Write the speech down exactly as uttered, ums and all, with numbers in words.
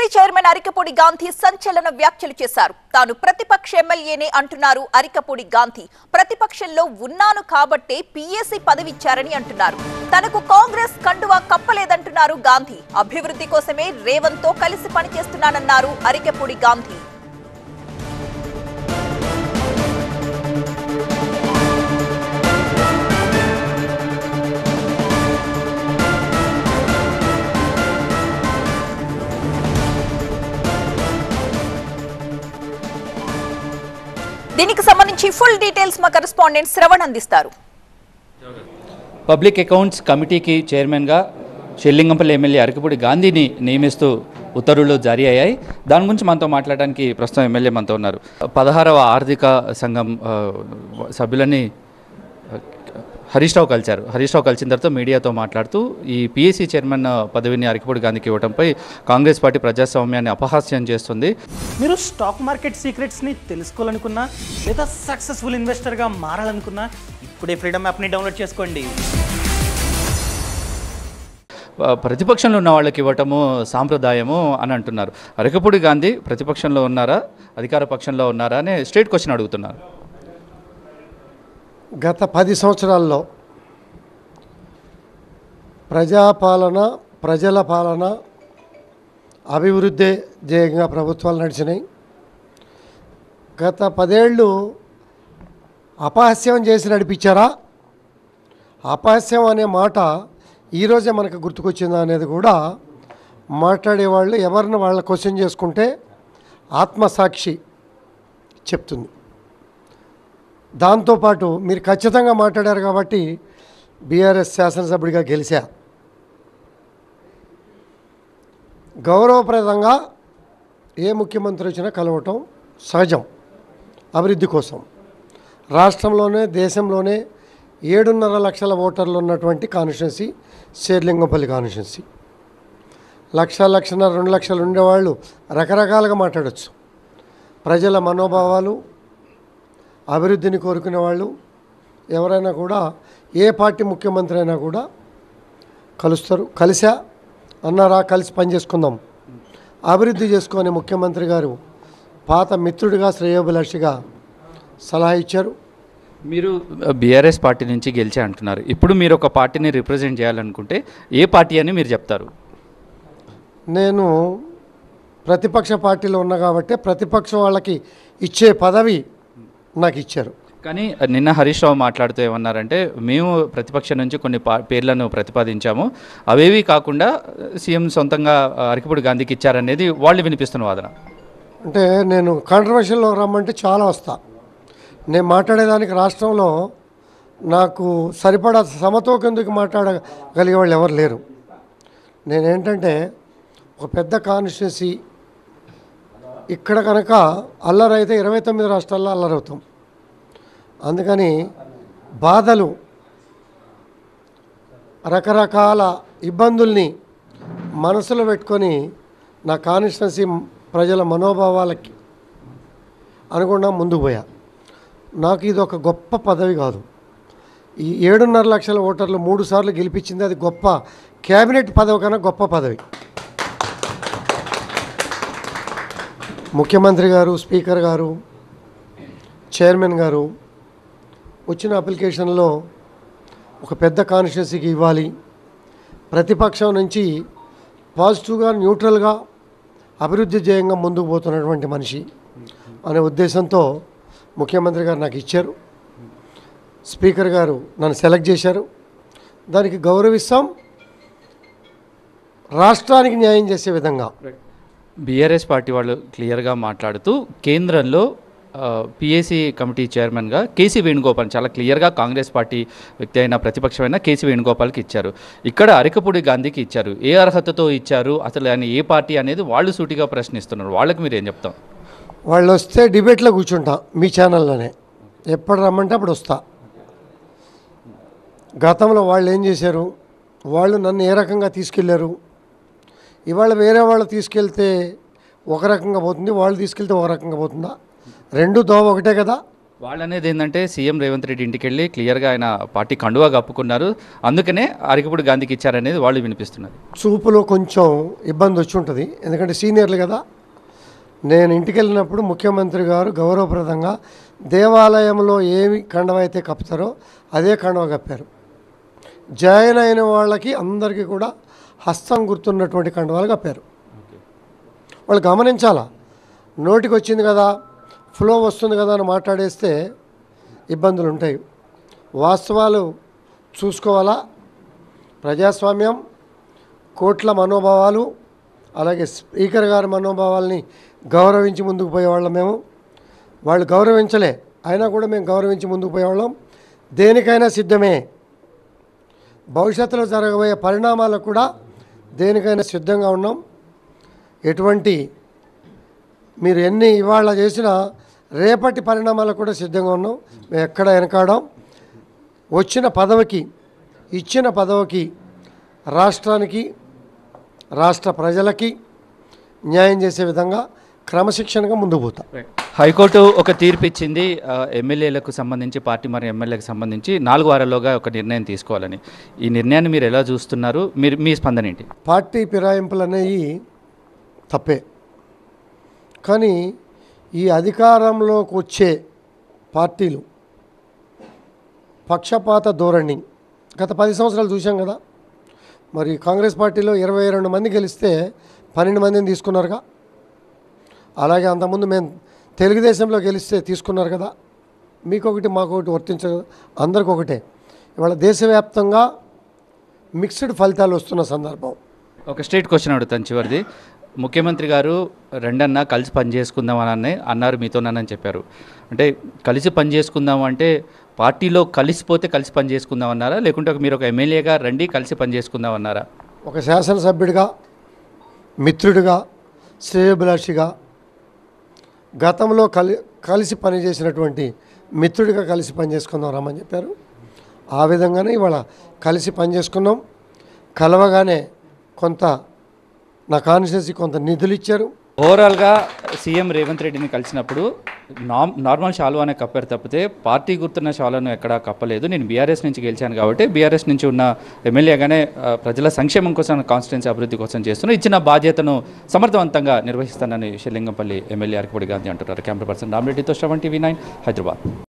PAC chairman Arikapudi Gandhi సంచలన వ్యాఖ్యలు చేశారు. తాను ప్రతిపక్ష ఎమ్మెల్యేనే అంటున్నారు అరికపూడి గాంధీ. ప్రతిపక్షంలో ఉన్నాను కాబట్టే పీఏసీ పదవిచ్చారని అంటున్నారు. తనకు కాంగ్రెస్ కండువా కప్పలేదంటున్నారు గాంధీ. అభివృద్ధి కోసమే రేవంత్ తో కలిసి పనిచేస్తున్నానన్నారు అరికపూడి గాంధీ. దీనికి సంబంధించి ఫుల్ డీటెయిల్స్ మా కరెస్పాండెంట్ శ్రవణ్ అందిస్తారు. పబ్లిక్ అకౌంట్స్ కమిటీకి చైర్మన్గా షెల్లింగంపల్లి ఎమ్మెల్యే అరికపూడి గాంధీని నియమిస్తూ ఉత్తర్వులు జారీ అయ్యాయి. దాని గురించి మనతో మాట్లాడడానికి ప్రస్తుతం ఎమ్మెల్యే మనతో ఉన్నారు. పదహారవ ఆర్థిక సంఘం సభ్యులని హరీష్ రావు కలిశారు. హరీష్ రావు కలిసిన తర్వాత మీడియాతో మాట్లాడుతూ ఈ పీఏసీ చైర్మన్ పదవిని అరికపూడి గాంధీకి ఇవ్వడంపై కాంగ్రెస్ పార్టీ ప్రజాస్వామ్యాన్ని అపహాస్యం చేస్తుంది. మీరు స్టాక్ మార్కెట్ సీక్రెట్స్ని తెలుసుకోవాలనుకున్నా లేదా సక్సెస్ఫుల్ ఇన్వెస్టర్గా మారాలనుకున్నా ఇప్పుడే ఫ్రీడమ్ యాప్ని డౌన్లోడ్ చేసుకోండి. ప్రతిపక్షంలో ఉన్న వాళ్ళకి ఇవ్వటము సాంప్రదాయము అని అంటున్నారు. అరికపూడి గాంధీ ప్రతిపక్షంలో ఉన్నారా, అధికార పక్షంలో ఉన్నారా అనే స్ట్రేట్ క్వశ్చన్ అడుగుతున్నారు. గత పది సంవత్సరాల్లో ప్రజాపాలన, ప్రజల పాలన, అభివృద్ధి ధ్యేయంగా ప్రభుత్వాలు నడిచినాయి. గత పదేళ్ళు అపహాస్యం చేసి నడిపించారా? అపహాస్యం అనే మాట ఈరోజే మనకు గుర్తుకొచ్చిందా అనేది కూడా మాట్లాడేవాళ్ళు ఎవరిని వాళ్ళ క్వశ్చన్ చేసుకుంటే ఆత్మసాక్షి చెప్తుంది. దాంతోపాటు మీరు ఖచ్చితంగా మాట్లాడారు కాబట్టి బీఆర్ఎస్ శాసనసభ్యుడిగా గెలిచా. గౌరవప్రదంగా ఏ ముఖ్యమంత్రి వచ్చినా కలవటం సహజం అభివృద్ధి కోసం. రాష్ట్రంలోనే దేశంలోనే ఏడున్నర లక్షల ఓటర్లు ఉన్నటువంటి కాన్స్టిట్యున్సీ షేర్లింగంపల్లి కాన్స్టిట్యున్సీ. లక్ష లక్షన్నర రెండు లక్షలు ఉండేవాళ్ళు రకరకాలుగా మాట్లాడవచ్చు. ప్రజల మనోభావాలు, అభివృద్ధిని కోరుకునే వాళ్ళు ఎవరైనా కూడా ఏ పార్టీ ముఖ్యమంత్రి అయినా కూడా కలుస్తారు. కలిసా అన్నారా, కలిసి పనిచేసుకుందాం, అభివృద్ధి చేసుకునే ముఖ్యమంత్రి గారు పాత మిత్రుడిగా, శ్రేయోభిలాషిగా సలహా ఇచ్చారు. మీరు బీఆర్ఎస్ పార్టీ నుంచి గెలిచే అంటున్నారు. ఇప్పుడు మీరు ఒక పార్టీని రిప్రజెంట్ చేయాలనుకుంటే ఏ పార్టీ అని మీరు చెప్తారు? నేను ప్రతిపక్ష పార్టీలో ఉన్నా కాబట్టి ప్రతిపక్ష వాళ్ళకి ఇచ్చే పదవి నాకు ఇచ్చారు. కానీ నిన్న హరీష్ రావు మాట్లాడుతూ ఏమన్నారంటే, మేము ప్రతిపక్షం నుంచి కొన్ని పేర్లను ప్రతిపాదించాము, అవేవి కాకుండా సీఎం సొంతంగా అరికపూడి గాంధీకి ఇచ్చారనేది వాళ్ళు వినిపిస్తున్న వాదన. అంటే నేను కాంట్రవర్షియల్లో రమ్మంటే చాలా వస్తా. నేను మాట్లాడేదానికి రాష్ట్రంలో నాకు సరిపడా సమతూకందుకు మాట్లాడగలిగే వాళ్ళు ఎవరు లేరు. నేనేంటంటే ఒక పెద్ద కాన్స్టిట్యున్సీ, ఇక్కడ కనుక అల్లరైతే ఇరవై తొమ్మిది రాష్ట్రాల్లో అల్లరవుతాం. అందుకని బాధలు, రకరకాల ఇబ్బందుల్ని మనసులో పెట్టుకొని నా కాన్స్టిట్యున్సీ ప్రజల మనోభావాలకి అనుగుణంగా ముందుకు పోయా. నాకు ఇది ఒక గొప్ప పదవి కాదు. ఈ ఏడున్నర లక్షల ఓటర్లు మూడు సార్లు గెలిపించింది, అది గొప్ప క్యాబినెట్ పదవి కన్నా గొప్ప పదవి. ముఖ్యమంత్రి గారు, స్పీకర్ గారు, చైర్మన్ గారు వచ్చిన అప్లికేషన్లో ఒక పెద్ద కాన్స్టిట్యున్సీకి ఇవ్వాలి, ప్రతిపక్షం నుంచి పాజిటివ్గా, న్యూట్రల్గా అభివృద్ధి ధ్యేయంగా ముందుకు పోతున్నటువంటి మనిషి అనే ఉద్దేశంతో ముఖ్యమంత్రి గారు నాకు ఇచ్చారు. స్పీకర్ గారు నన్ను సెలెక్ట్ చేశారు. దానికి గౌరవిస్తాం, రాష్ట్రానికి న్యాయం చేసే విధంగా. బీఆర్ఎస్ పార్టీ వాళ్ళు క్లియర్గా మాట్లాడుతూ కేంద్రంలో పీఏసీ కమిటీ చైర్మన్గా కేసీ వేణుగోపాల్ చాలా క్లియర్గా కాంగ్రెస్ పార్టీ వ్యక్తి అయిన ప్రతిపక్షమైన కేసీ వేణుగోపాల్కి ఇచ్చారు. ఇక్కడ అరికపూడి గాంధీకి ఇచ్చారు. ఏ అర్హతతో ఇచ్చారు, అసలు ఆయన ఏ పార్టీ అనేది వాళ్ళు సూటిగా ప్రశ్నిస్తున్నారు. వాళ్ళకి మీరు ఏం చెప్తాం? వాళ్ళు వస్తే డిబేట్లో కూర్చుంటా మీ ఛానల్లోనే, ఎప్పుడు రమ్మంటే అప్పుడు వస్తా. గతంలో వాళ్ళు ఏం చేశారు, వాళ్ళు నన్ను ఏ రకంగా తీసుకెళ్లారు, ఇవాళ వేరే వాళ్ళు తీసుకెళ్తే ఒక రకంగా పోతుంది, వాళ్ళు తీసుకెళ్తే ఒక రకంగా పోతుందా? రెండు దోవ ఒకటే కదా. వాళ్ళు అనేది ఏంటంటే సీఎం రేవంత్ రెడ్డి ఇంటికి వెళ్ళి క్లియర్గా ఆయన పార్టీ కండువా కప్పుకున్నారు, అందుకనే అరికపూడి గాంధీకి ఇచ్చారనేది వాళ్ళు వినిపిస్తున్నారు. చూపులో కొంచెం ఇబ్బంది వచ్చి ఉంటుంది, ఎందుకంటే సీనియర్లు కదా. నేను ఇంటికి వెళ్ళినప్పుడు ముఖ్యమంత్రి గారు గౌరవప్రదంగా దేవాలయంలో ఏమి కండవ అయితే కప్పుతారో అదే కండవ కప్పారు. జాయిన్ అయిన వాళ్ళకి అందరికీ కూడా హస్తం గుర్తున్నటువంటి కండవాలు కప్పారు. వాళ్ళు గమనించాలా, నోటికి వచ్చింది కదా, ఫ్లో వస్తుంది కదా అని మాట్లాడేస్తే ఇబ్బందులు ఉంటాయి. వాస్తవాలు చూసుకోవాలా. ప్రజాస్వామ్యం, కోట్ల మనోభావాలు, అలాగే స్పీకర్ గారి మనోభావాల్ని గౌరవించి ముందుకు పోయేవాళ్ళం మేము. వాళ్ళు గౌరవించలే, అయినా కూడా మేము గౌరవించి ముందుకు పోయేవాళ్ళం. దేనికైనా సిద్ధమే. భవిష్యత్తులో జరగబోయే పరిణామాలకు కూడా దేనికైనా సిద్ధంగా ఉన్నాం. ఎటువంటి మీరు ఎన్ని ఇవాళ చేసినా రేపటి పరిణామాలకు కూడా సిద్ధంగా ఉన్నాం. మేము ఎక్కడ వెనకాడం. వచ్చిన పదవికి, ఇచ్చిన పదవికి రాష్ట్రానికి, రాష్ట్ర ప్రజలకి న్యాయం చేసే విధంగా క్రమశిక్షణగా ముందుకు పోతాం. హైకోర్టు ఒక తీర్పు ఇచ్చింది, ఎమ్మెల్యేలకు సంబంధించి, పార్టీ మరియు ఎమ్మెల్యేలకు సంబంధించి నాలుగు వారాల్లోగా ఒక నిర్ణయం తీసుకోవాలని. ఈ నిర్ణయాన్ని మీరు ఎలా చూస్తున్నారు? మీరు మీ స్పందన ఏంటి? పార్టీ ఫిరాయింపులు అనేవి తప్పే, కానీ ఈ అధికారంలోకి వచ్చే పార్టీలు పక్షపాత ధోరణి గత పది సంవత్సరాలు చూసాం కదా. మరి కాంగ్రెస్ పార్టీలో ఇరవై రెండు మంది గెలిస్తే పన్నెండు మందిని తీసుకున్నారుగా. అలాగే అంతకుముందు మేము తెలుగుదేశంలో గెలిస్తే తీసుకున్నారు కదా. మీకొకటి మాకొకటి వర్తించదు, అందరికి ఒకటే. ఇవాళ దేశవ్యాప్తంగా మిక్స్డ్ ఫలితాలు వస్తున్న సందర్భం. ఒక స్ట్రేట్ క్వశ్చన్ అడుగుతాను చివరిది. ముఖ్యమంత్రి గారు రెండన్నా కలిసి పని చేసుకుందాం అని అన్నారు, మీతోనని చెప్పారు. అంటే కలిసి పని చేసుకుందాం అంటే పార్టీలో కలిసిపోతే కలిసి పని చేసుకుందాం అన్నారా, లేకుంటే మీరు ఒక ఎమ్మెల్యేగా రండి కలిసి పని చేసుకుందాం అన్నారా? ఒక శాసనసభ్యుడిగా, మిత్రుడిగా, శ్రేయోభిలాషిగా, గతంలో కలి కలిసి పనిచేసినటువంటి మిత్రుడిగా కలిసి పని చేసుకుందాం రమ్మని చెప్పారు. ఆ విధంగానే ఇవాళ కలిసి పని చేసుకున్నాం. కలవగానే కొంత నా కాన్స్టిట్యున్సీ కొంత నిధులు ఇచ్చారు. ఓవరాల్గా సీఎం రేవంత్ రెడ్డిని కలిసినప్పుడు నామ్ నార్మల్ షాల్వానే కప్పారు తప్పితే పార్టీ గుర్తున్న షాలను ఎక్కడా కప్పలేదు. నేను బీఆర్ఎస్ నుంచి గెలిచాను కాబట్టి బీఆర్ఎస్ నుంచి ఉన్న ఎమ్మెల్యేగానే ప్రజల సంక్షేమం కోసం, కాన్స్టిట్యున్సీ అభివృద్ధి కోసం చేస్తున్నా, ఇచ్చిన బాధ్యతను సమర్థవంతంగా నిర్వహిస్తానని షెల్లింగంపల్లి ఎమ్మెల్యే అరికపూడి గాంధీ అంటున్నారు. కెమెరా పర్సన్ రామరెడ్డితో శ్రవణ్ టీవీ నైన్ హైదరాబాద్.